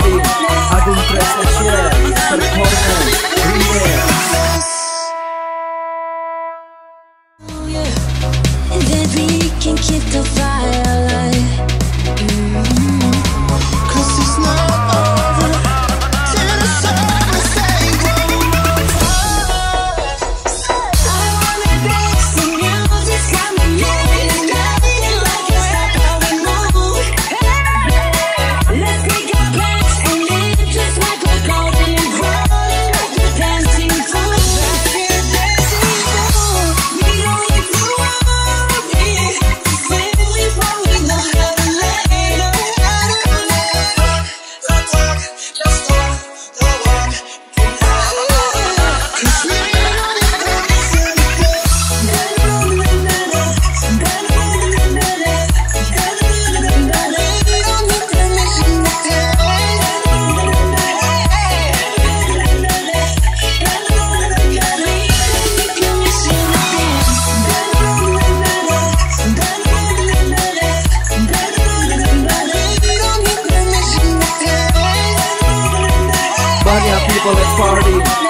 party. Agung Prestation Performance Remix. That we can keep the fire alive. Cause it's not over till the sun says I wanna dance, the music's got me moving. Nothing like it's like how we move. Let's make our plans and live just like we're golden and rolling like we're dancing fool. We're dancing fool. We don't need to worry. When we fall, we know how to let it go. Don't talk, just walk the walk. Cause we don't need to listen. Banyak people, let's party.